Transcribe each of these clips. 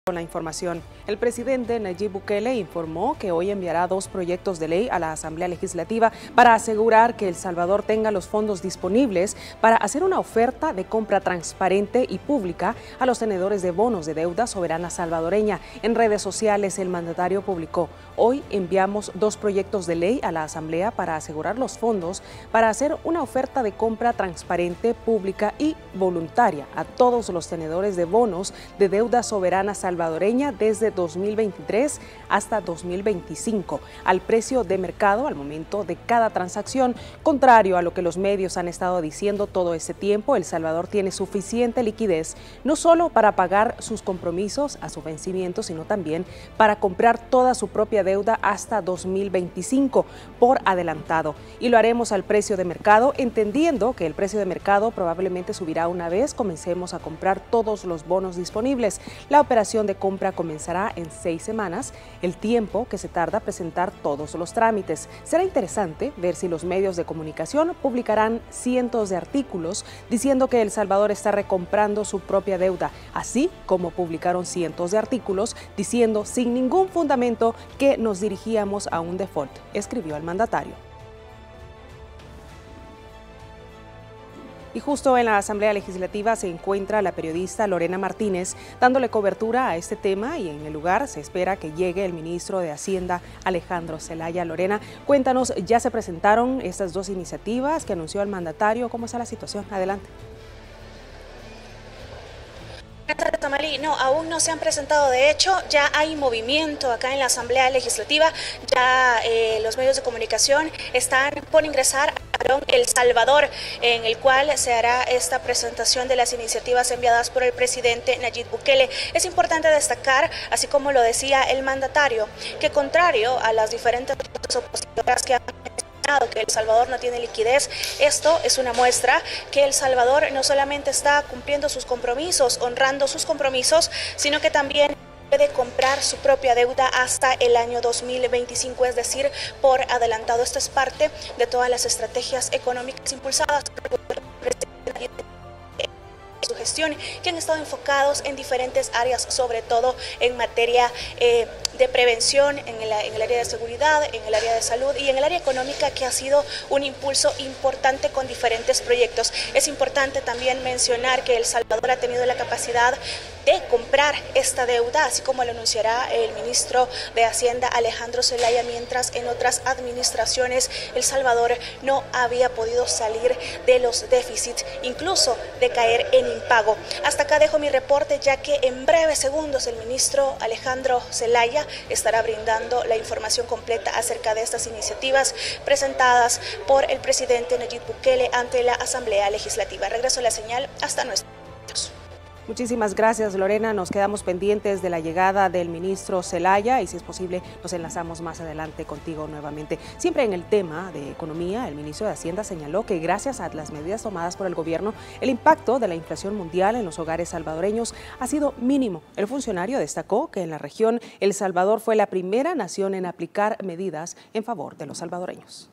Con la información, el presidente Nayib Bukele informó que hoy enviará 2 proyectos de ley a la Asamblea Legislativa para asegurar que El Salvador tenga los fondos disponibles para hacer una oferta de compra transparente y pública a los tenedores de bonos de deuda soberana salvadoreña. En redes sociales, el mandatario publicó: hoy enviamos 2 proyectos de ley a la Asamblea para asegurar los fondos para hacer una oferta de compra transparente, pública y voluntaria a todos los tenedores de bonos de deuda soberana salvadoreña desde 2023 hasta 2025, al precio de mercado al momento de cada transacción. Contrario a lo que los medios han estado diciendo todo ese tiempo, El Salvador tiene suficiente liquidez, no solo para pagar sus compromisos a su vencimiento, sino también para comprar toda su propia deuda hasta 2025 por adelantado. Y lo haremos al precio de mercado, entendiendo que el precio de mercado probablemente subirá una vez comencemos a comprar todos los bonos disponibles. La operación de compra comenzará en 6 semanas, el tiempo que se tarda presentar todos los trámites. Será interesante ver si los medios de comunicación publicarán cientos de artículos diciendo que El Salvador está recomprando su propia deuda, así como publicaron cientos de artículos diciendo sin ningún fundamento que nos dirigíamos a un default, escribió el mandatario. Y justo en la Asamblea Legislativa se encuentra la periodista Lorena Martínez dándole cobertura a este tema, y en el lugar se espera que llegue el ministro de Hacienda, Alejandro Zelaya. Lorena, cuéntanos, ¿ya se presentaron estas 2 iniciativas que anunció el mandatario? ¿Cómo está la situación? Adelante. No, aún no se han presentado. De hecho, ya hay movimiento acá en la Asamblea Legislativa. Ya los medios de comunicación están por ingresar a El Salvador, en el cual se hará esta presentación de las iniciativas enviadas por el presidente Nayib Bukele. Es importante destacar, así como lo decía el mandatario, que contrario a las diferentes opositoras que han que El Salvador no tiene liquidez, esto es una muestra que El Salvador no solamente está cumpliendo sus compromisos, honrando sus compromisos, sino que también puede comprar su propia deuda hasta el año 2025, es decir, por adelantado. Esto es parte de todas las estrategias económicas impulsadas por el presidente y su gestión, que han estado enfocados en diferentes áreas, sobre todo en materia de prevención, en el área de seguridad, en el área de salud y en el área económica, que ha sido un impulso importante con diferentes proyectos. Es importante también mencionar que El Salvador ha tenido la capacidad de comprar esta deuda, así como lo anunciará el ministro de Hacienda, Alejandro Zelaya, mientras en otras administraciones El Salvador no había podido salir de los déficits, incluso de caer en impago. Hasta acá dejo mi reporte, ya que en breves segundos el ministro Alejandro Zelaya estará brindando la información completa acerca de estas iniciativas presentadas por el presidente Nayib Bukele ante la Asamblea Legislativa. Regreso la señal hasta nuestros. Muchísimas gracias, Lorena. Nos quedamos pendientes de la llegada del ministro Zelaya y, si es posible, nos enlazamos más adelante contigo nuevamente. Siempre en el tema de economía, el ministro de Hacienda señaló que gracias a las medidas tomadas por el gobierno, el impacto de la inflación mundial en los hogares salvadoreños ha sido mínimo. El funcionario destacó que en la región El Salvador fue la primera nación en aplicar medidas en favor de los salvadoreños.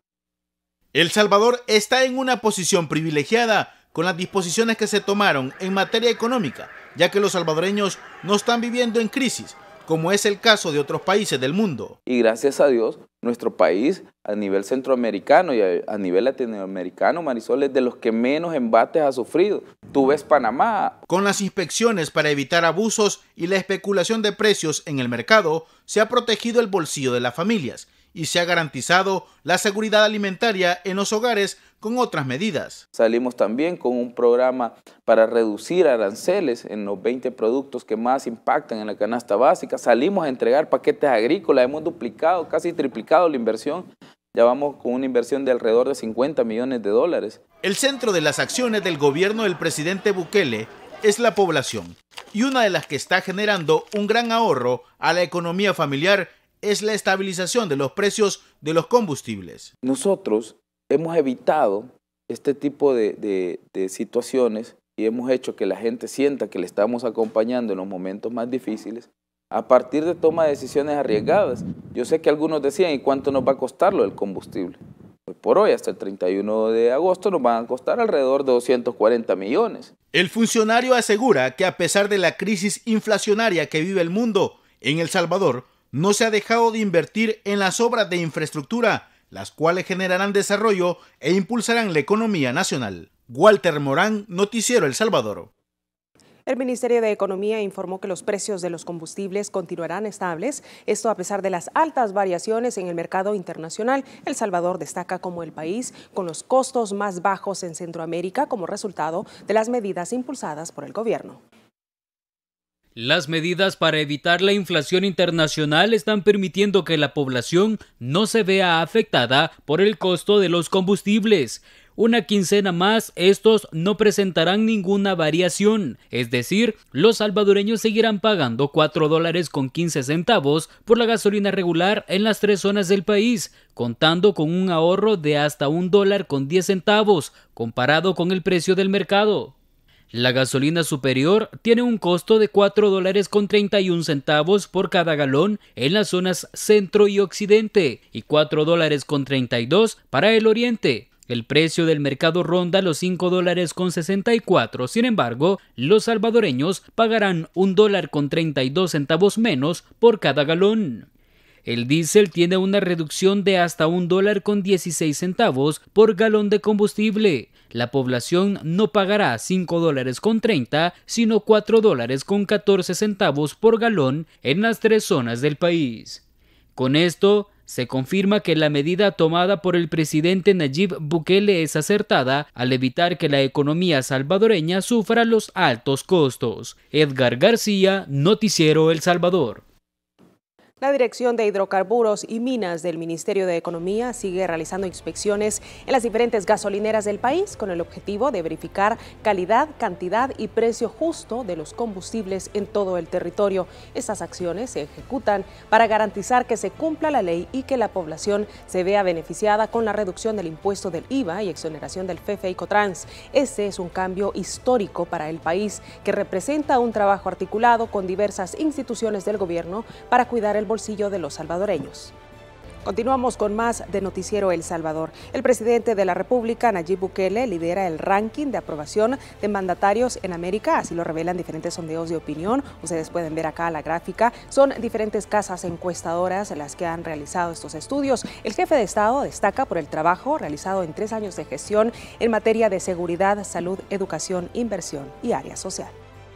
El Salvador está en una posición privilegiada con las disposiciones que se tomaron en materia económica, ya que los salvadoreños no están viviendo en crisis, como es el caso de otros países del mundo. Y gracias a Dios, nuestro país a nivel centroamericano y a nivel latinoamericano, Marisol, es de los que menos embates ha sufrido. Tú ves Panamá. Con las inspecciones para evitar abusos y la especulación de precios en el mercado, se ha protegido el bolsillo de las familias y se ha garantizado la seguridad alimentaria en los hogares con otras medidas. Salimos también con un programa para reducir aranceles en los 20 productos que más impactan en la canasta básica. Salimos a entregar paquetes agrícolas, hemos duplicado, casi triplicado la inversión. Ya vamos con una inversión de alrededor de 50 millones de dólares. El centro de las acciones del gobierno del presidente Bukele es la población, y una de las que está generando un gran ahorro a la economía familiar es la estabilización de los precios de los combustibles. Nosotros hemos evitado este tipo de situaciones y hemos hecho que la gente sienta que le estamos acompañando en los momentos más difíciles a partir de toma de decisiones arriesgadas. Yo sé que algunos decían, ¿y cuánto nos va a costar lo del combustible? Por hoy, hasta el 31 de agosto, nos van a costar alrededor de 240 millones. El funcionario asegura que a pesar de la crisis inflacionaria que vive el mundo, en El Salvador no se ha dejado de invertir en las obras de infraestructura, las cuales generarán desarrollo e impulsarán la economía nacional. Walter Morán, Noticiero El Salvador. El Ministerio de Economía informó que los precios de los combustibles continuarán estables, esto a pesar de las altas variaciones en el mercado internacional. El Salvador destaca como el país con los costos más bajos en Centroamérica como resultado de las medidas impulsadas por el gobierno. Las medidas para evitar la inflación internacional están permitiendo que la población no se vea afectada por el costo de los combustibles. Una quincena más, estos no presentarán ninguna variación, es decir, los salvadoreños seguirán pagando $4.15 por la gasolina regular en las 3 zonas del país, contando con un ahorro de hasta $1.10 comparado con el precio del mercado. La gasolina superior tiene un costo de $4.31 por cada galón en las zonas centro y occidente y $4.32 para el oriente. El precio del mercado ronda los $5.64. Sin embargo, los salvadoreños pagarán $1.32 menos por cada galón. El diésel tiene una reducción de hasta $1.16 por galón de combustible. La población no pagará $5.30, sino $4.14 por galón en las 3 zonas del país. Con esto, se confirma que la medida tomada por el presidente Nayib Bukele es acertada al evitar que la economía salvadoreña sufra los altos costos. Edgar García, Noticiero El Salvador. La Dirección de Hidrocarburos y Minas del Ministerio de Economía sigue realizando inspecciones en las diferentes gasolineras del país con el objetivo de verificar calidad, cantidad y precio justo de los combustibles en todo el territorio. Estas acciones se ejecutan para garantizar que se cumpla la ley y que la población se vea beneficiada con la reducción del impuesto del IVA y exoneración del FEFE y Cotrans. Este es un cambio histórico para el país que representa un trabajo articulado con diversas instituciones del gobierno para cuidar el bolsillo de los salvadoreños. Continuamos con más de Noticiero El Salvador. El presidente de la República, Nayib Bukele, lidera el ranking de aprobación de mandatarios en América, así lo revelan diferentes sondeos de opinión. Ustedes pueden ver acá la gráfica. Son diferentes casas encuestadoras las que han realizado estos estudios. El jefe de Estado destaca por el trabajo realizado en 3 años de gestión en materia de seguridad, salud, educación, inversión y área social.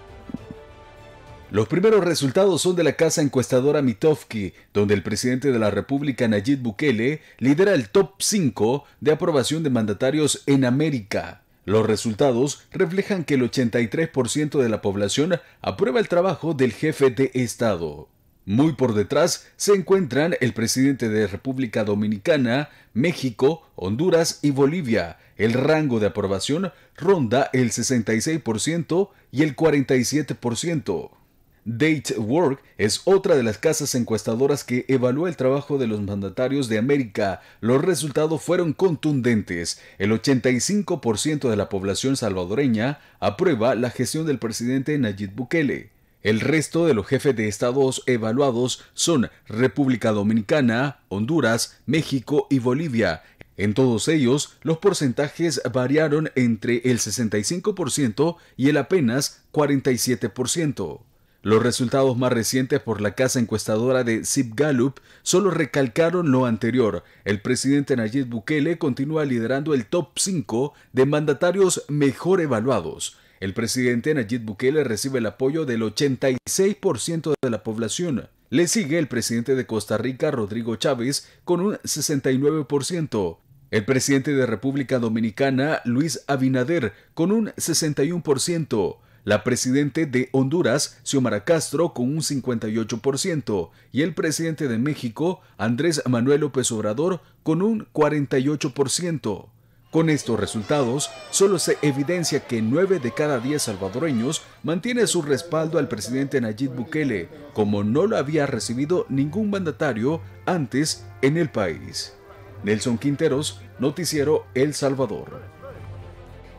Los primeros resultados son de la casa encuestadora Mitofsky, donde el presidente de la República, Nayib Bukele, lidera el top 5 de aprobación de mandatarios en América. Los resultados reflejan que el 83% de la población aprueba el trabajo del jefe de Estado. Muy por detrás se encuentran el presidente de República Dominicana, México, Honduras y Bolivia. El rango de aprobación ronda el 66% y el 47%. DateWork es otra de las casas encuestadoras que evalúa el trabajo de los mandatarios de América. Los resultados fueron contundentes. El 85% de la población salvadoreña aprueba la gestión del presidente Nayib Bukele. El resto de los jefes de estados evaluados son República Dominicana, Honduras, México y Bolivia. En todos ellos, los porcentajes variaron entre el 65% y el apenas 47%. Los resultados más recientes por la casa encuestadora de Zip Gallup solo recalcaron lo anterior. El presidente Nayib Bukele continúa liderando el top 5 de mandatarios mejor evaluados. El presidente Nayib Bukele recibe el apoyo del 86% de la población. Le sigue el presidente de Costa Rica, Rodrigo Chávez, con un 69%. El presidente de República Dominicana, Luis Abinader, con un 61%. La presidente de Honduras, Xiomara Castro, con un 58%, y el presidente de México, Andrés Manuel López Obrador, con un 48%. Con estos resultados, solo se evidencia que 9 de cada 10 salvadoreños mantiene su respaldo al presidente Nayib Bukele, como no lo había recibido ningún mandatario antes en el país. Nelson Quinteros, Noticiero El Salvador.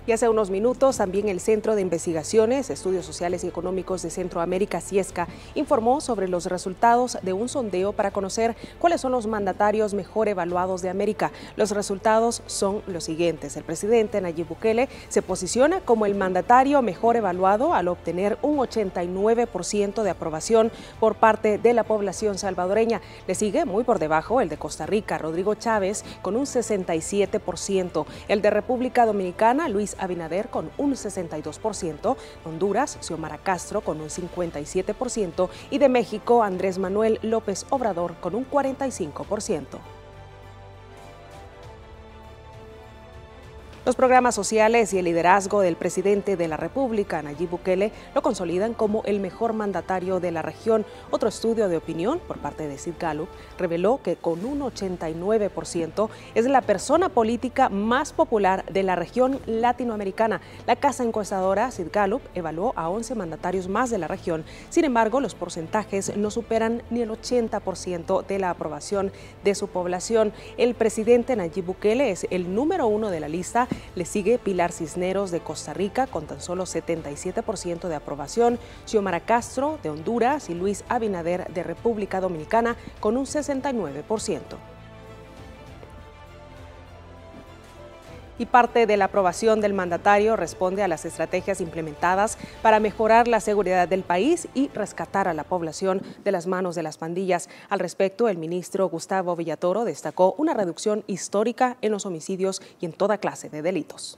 Y hace unos minutos también el Centro de Investigaciones, Estudios Sociales y Económicos de Centroamérica, CIESCA, informó sobre los resultados de un sondeo para conocer cuáles son los mandatarios mejor evaluados de América. Los resultados son los siguientes. El presidente Nayib Bukele se posiciona como el mandatario mejor evaluado al obtener un 89% de aprobación por parte de la población salvadoreña. Le sigue muy por debajo el de Costa Rica, Rodrigo Chávez, con un 67%. El de República Dominicana, Luis Abinader, con un 62%, Honduras, Xiomara Castro, con un 57%, y de México, Andrés Manuel López Obrador, con un 45%. Los programas sociales y el liderazgo del presidente de la República, Nayib Bukele, lo consolidan como el mejor mandatario de la región. Otro estudio de opinión por parte de Sid Gallup reveló que con un 89% es la persona política más popular de la región latinoamericana. La casa encuestadora Sid Gallup evaluó a 11 mandatarios más de la región. Sin embargo, los porcentajes no superan ni el 80% de la aprobación de su población. El presidente Nayib Bukele es el número 1 de la lista. Le sigue Pilar Cisneros de Costa Rica con tan solo 77% de aprobación, Xiomara Castro de Honduras y Luis Abinader de República Dominicana con un 69%. Y parte de la aprobación del mandatario responde a las estrategias implementadas para mejorar la seguridad del país y rescatar a la población de las manos de las pandillas. Al respecto, el ministro Gustavo Villatoro destacó una reducción histórica en los homicidios y en toda clase de delitos.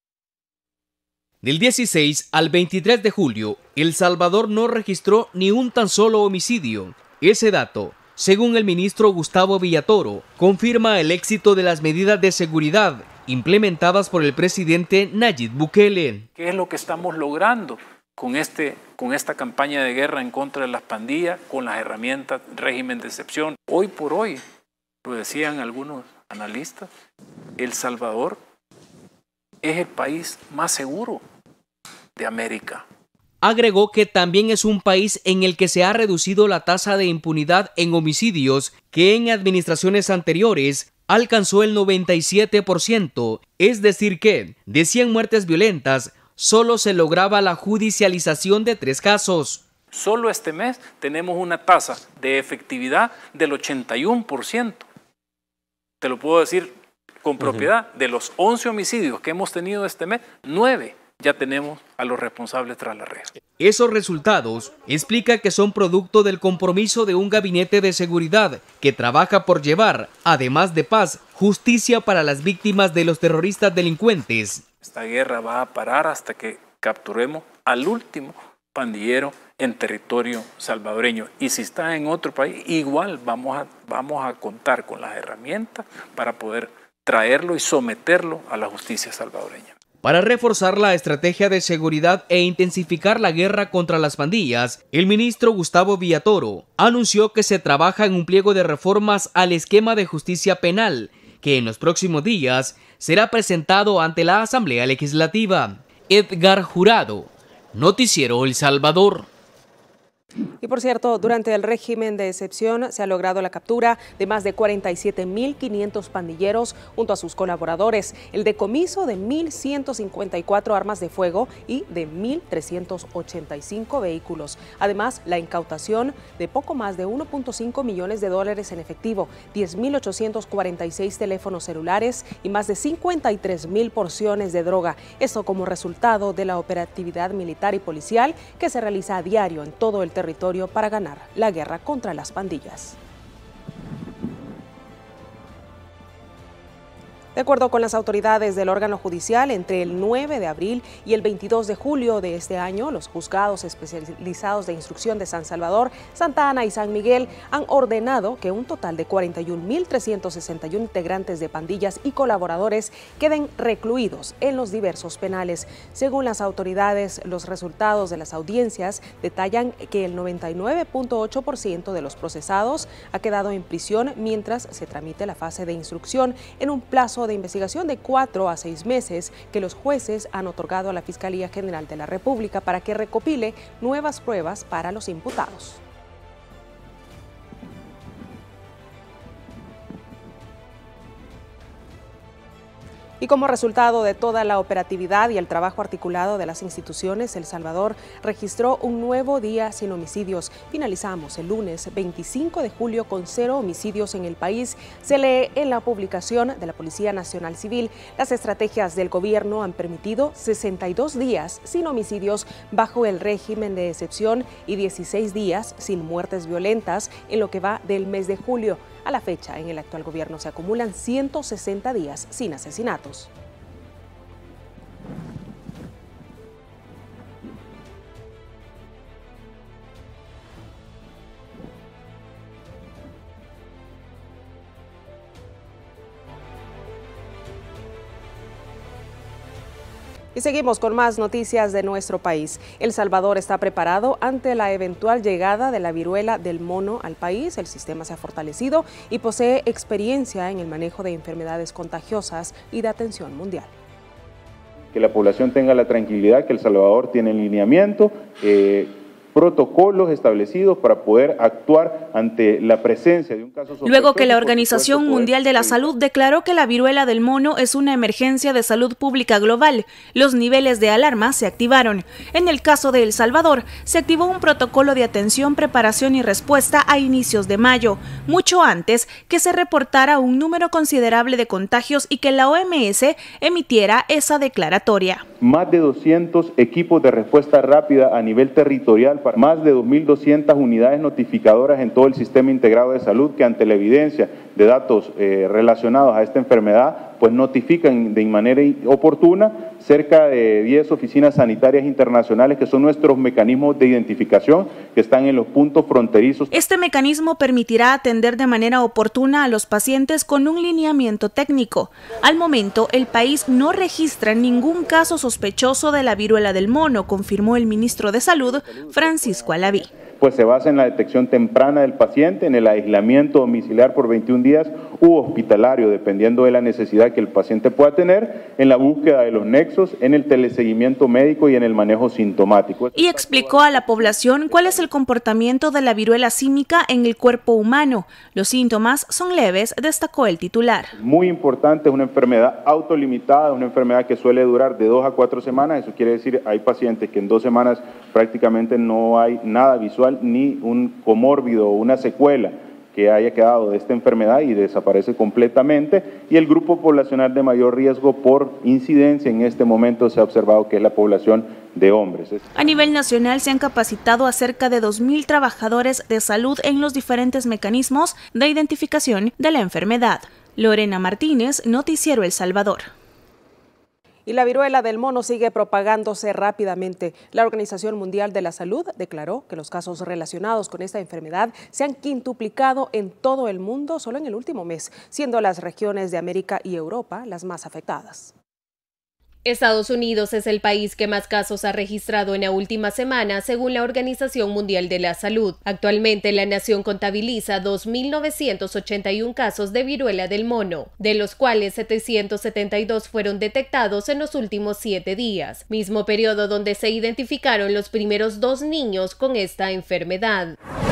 Del 16 al 23 de julio, El Salvador no registró ni un tan solo homicidio. Ese dato, según el ministro Gustavo Villatoro, confirma el éxito de las medidas de seguridad implementadas por el presidente Nayib Bukele. ¿Qué es lo que estamos logrando con esta campaña de guerra en contra de las pandillas, con las herramientas régimen de excepción? Hoy por hoy, lo decían algunos analistas, El Salvador es el país más seguro de América. Agregó que también es un país en el que se ha reducido la tasa de impunidad en homicidios, que en administraciones anteriores alcanzó el 97%, es decir que, de 100 muertes violentas, solo se lograba la judicialización de 3 casos. Solo este mes tenemos una tasa de efectividad del 81%. Te lo puedo decir con propiedad, de los 11 homicidios que hemos tenido este mes, 9 ya tenemos a los responsables tras la reja. Esos resultados explica que son producto del compromiso de un gabinete de seguridad que trabaja por llevar, además de paz, justicia para las víctimas de los terroristas delincuentes. Esta guerra va a parar hasta que capturemos al último pandillero en territorio salvadoreño. Y si está en otro país, igual vamos a contar con las herramientas para poder traerlo y someterlo a la justicia salvadoreña. Para reforzar la estrategia de seguridad e intensificar la guerra contra las pandillas, el ministro Gustavo Villatoro anunció que se trabaja en un pliego de reformas al esquema de justicia penal, que en los próximos días será presentado ante la Asamblea Legislativa. Edgar Jurado, Noticiero El Salvador. Y por cierto, durante el régimen de excepción se ha logrado la captura de más de 47.500 pandilleros junto a sus colaboradores, el decomiso de 1.154 armas de fuego y de 1.385 vehículos. Además, la incautación de poco más de 1.5 millones de dólares en efectivo, 10.846 teléfonos celulares y más de 53.000 porciones de droga. Esto como resultado de la operatividad militar y policial que se realiza a diario en todo el territorio para ganar la guerra contra las pandillas. De acuerdo con las autoridades del órgano judicial, entre el 9 de abril y el 22 de julio de este año, los juzgados especializados de instrucción de San Salvador, Santa Ana y San Miguel han ordenado que un total de 41.361 integrantes de pandillas y colaboradores queden recluidos en los diversos penales. Según las autoridades, los resultados de las audiencias detallan que el 99.8% de los procesados ha quedado en prisión mientras se tramite la fase de instrucción en un plazo de investigación de 4 a 6 meses que los jueces han otorgado a la Fiscalía General de la República para que recopile nuevas pruebas para los imputados. Y como resultado de toda la operatividad y el trabajo articulado de las instituciones, El Salvador registró un nuevo día sin homicidios. Finalizamos el lunes 25 de julio con 0 homicidios en el país. Se lee en la publicación de la Policía Nacional Civil. Las estrategias del gobierno han permitido 62 días sin homicidios bajo el régimen de excepción y 16 días sin muertes violentas en lo que va del mes de julio. A la fecha, en el actual gobierno se acumulan 160 días sin asesinatos. Y seguimos con más noticias de nuestro país. El Salvador está preparado ante la eventual llegada de la viruela del mono al país. El sistema se ha fortalecido y posee experiencia en el manejo de enfermedades contagiosas y de atención mundial. Que la población tenga la tranquilidad que El Salvador tiene en lineamiento, protocolos establecidos para poder actuar ante la presencia de un caso sospechoso. Luego que la Organización Mundial de la Salud declaró que la viruela del mono es una emergencia de salud pública global, los niveles de alarma se activaron. En el caso de El Salvador, se activó un protocolo de atención, preparación y respuesta a inicios de mayo, mucho antes que se reportara un número considerable de contagios y que la OMS emitiera esa declaratoria. Más de 200 equipos de respuesta rápida a nivel territorial, para más de 2.200 unidades notificadoras en todo el sistema integrado de salud que ante la evidencia de datos relacionados a esta enfermedad, pues notifican de manera oportuna cerca de 10 oficinas sanitarias internacionales que son nuestros mecanismos de identificación que están en los puntos fronterizos. Este mecanismo permitirá atender de manera oportuna a los pacientes con un lineamiento técnico. Al momento, el país no registra ningún caso sospechoso de la viruela del mono, confirmó el ministro de Salud, Francisco Alaví. Pues se basa en la detección temprana del paciente, en el aislamiento domiciliar por 21 días u hospitalario, dependiendo de la necesidad que el paciente pueda tener, en la búsqueda de los nexos, en el teleseguimiento médico y en el manejo sintomático. Y explicó a la población cuál es el comportamiento de la viruela símica en el cuerpo humano. Los síntomas son leves, destacó el titular. Muy importante, es una enfermedad autolimitada, una enfermedad que suele durar de 2 a 4 semanas, eso quiere decir hay pacientes que en 2 semanas prácticamente no hay nada visual ni un comórbido o una secuela que haya quedado de esta enfermedad y desaparece completamente, y el grupo poblacional de mayor riesgo por incidencia en este momento se ha observado que es la población de hombres. A nivel nacional se han capacitado a cerca de 2.000 trabajadores de salud en los diferentes mecanismos de identificación de la enfermedad. Lorena Martínez, Noticiero El Salvador. Y la viruela del mono sigue propagándose rápidamente. La Organización Mundial de la Salud declaró que los casos relacionados con esta enfermedad se han quintuplicado en todo el mundo solo en el último mes, siendo las regiones de América y Europa las más afectadas. Estados Unidos es el país que más casos ha registrado en la última semana, según la Organización Mundial de la Salud. Actualmente, la nación contabiliza 2.981 casos de viruela del mono, de los cuales 772 fueron detectados en los últimos 7 días, mismo periodo donde se identificaron los primeros 2 niños con esta enfermedad.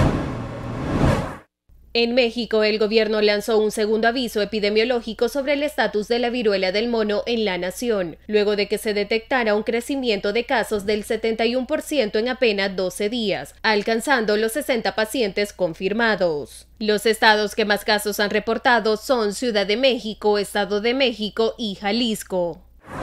En México, el gobierno lanzó un segundo aviso epidemiológico sobre el estatus de la viruela del mono en la nación, luego de que se detectara un crecimiento de casos del 71% en apenas 12 días, alcanzando los 60 pacientes confirmados. Los estados que más casos han reportado son Ciudad de México, Estado de México y Jalisco.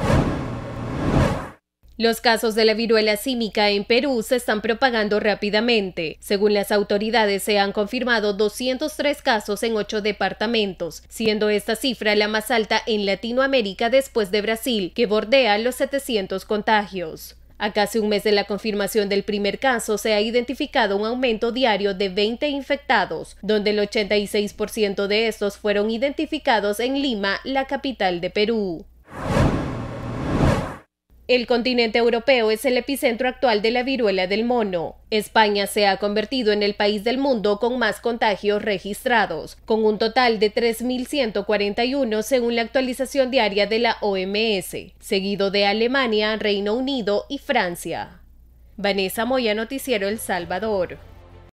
Los casos de la viruela símica en Perú se están propagando rápidamente. Según las autoridades, se han confirmado 203 casos en 8 departamentos, siendo esta cifra la más alta en Latinoamérica después de Brasil, que bordea los 700 contagios. A casi un mes de la confirmación del primer caso, se ha identificado un aumento diario de 20 infectados, donde el 86% de estos fueron identificados en Lima, la capital de Perú. El continente europeo es el epicentro actual de la viruela del mono. España se ha convertido en el país del mundo con más contagios registrados, con un total de 3.141 según la actualización diaria de la OMS, seguido de Alemania, Reino Unido y Francia. Vanessa Moya, Noticiero El Salvador.